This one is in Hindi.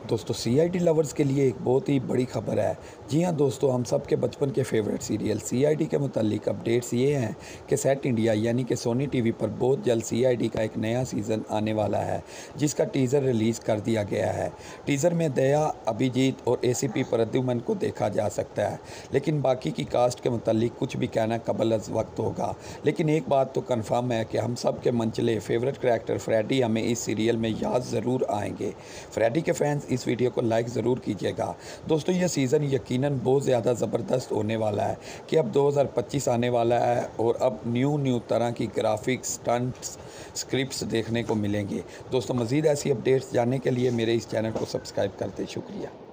दोस्तों सीआईडी लवर्स के लिए एक बहुत ही बड़ी खबर है। जी हाँ दोस्तों, हम सब के बचपन के फेवरेट सीरियल सीआईडी के मुतालिक अपडेट्स ये हैं कि सेट इंडिया यानी कि सोनी टीवी पर बहुत जल्द सीआईडी का एक नया सीज़न आने वाला है, जिसका टीज़र रिलीज़ कर दिया गया है। टीज़र में दया, अभिजीत और एसीपी प्रद्युमन को देखा जा सकता है, लेकिन बाकी की कास्ट के मुतालिक कुछ भी कहना कबल अज़ वक्त होगा। लेकिन एक बात तो कन्फर्म है कि हम सब के मनचले फेवरेट करैक्टर फ्रेडी हमें इस सीरियल में याद ज़रूर आएंगे। फ्रेडी के फैंस इस वीडियो को लाइक ज़रूर कीजिएगा। दोस्तों ये सीज़न यकीनन बहुत ज़्यादा ज़बरदस्त होने वाला है कि अब 2025 आने वाला है और अब न्यू तरह की ग्राफिक्स, स्टंट्स, स्क्रिप्ट्स देखने को मिलेंगे। दोस्तों मज़ीद ऐसी अपडेट्स जानने के लिए मेरे इस चैनल को सब्सक्राइब करते शुक्रिया।